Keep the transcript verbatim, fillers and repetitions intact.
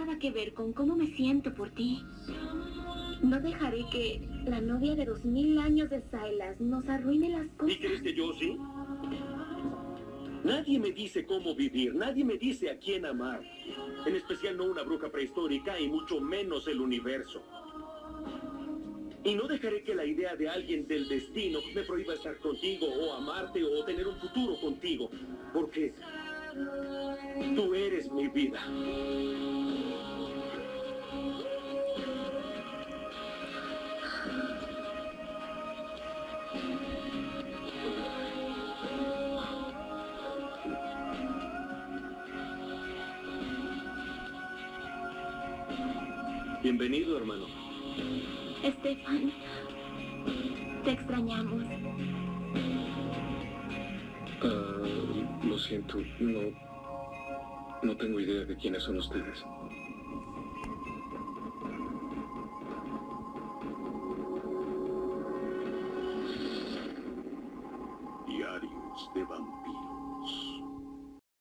nada que ver con cómo me siento por ti. No dejaré que la novia de dos mil años de Silas nos arruine las cosas. ¿Y crees que yo sí? Nadie me dice cómo vivir, nadie me dice a quién amar. En especial no una bruja prehistórica y mucho menos el universo. Y no dejaré que la idea de alguien del destino me prohíba estar contigo o amarte o tener un futuro contigo. Porque tú eres mi vida. Bienvenido, hermano. Stefan, te extrañamos. Uh, lo siento, no... No tengo idea de quiénes son ustedes. Diarios de vampiros.